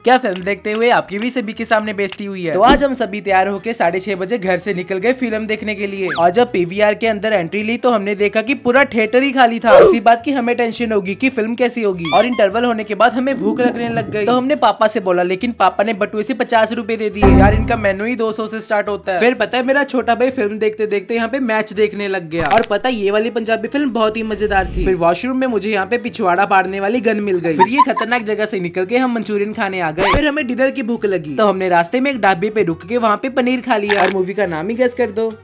क्या फिल्म देखते हुए आपकी भी सभी के सामने बेइज्जती हुई है? तो आज हम सभी तैयार होकर 6:30 बजे घर से निकल गए फिल्म देखने के लिए। और जब पीवीआर के अंदर एंट्री ली तो हमने देखा कि पूरा थिएटर ही खाली था। इसी बात की हमें टेंशन होगी कि फिल्म कैसी होगी। और इंटरवल होने के बाद हमें भूख लगने लग गई। तो हमने पापा से बोला, लेकिन पापा ने बटुए से 50 रुपए दे दिए। यार इनका मेनू ही 200 से स्टार्ट होता है। फिर पता है मेरा छोटा भाई फिल्म देखते देखते यहाँ पे मैच देखने लग गया। और पता है ये वाली पंजाबी फिल्म बहुत ही मजेदार थी। फिर वॉशरूम में मुझे यहाँ पे पिछवाड़ा पाड़ने वाली गन मिल गई। फिर ये खतरनाक जगह से निकल के हम मंचूरियन खाने आ गए। फिर हमें डिनर की भूख लगी तो हमने रास्ते में एक ढाबे पे रुक के वहाँ पे पनीर खा लिया। और मूवी का नाम ही गेस कर दो।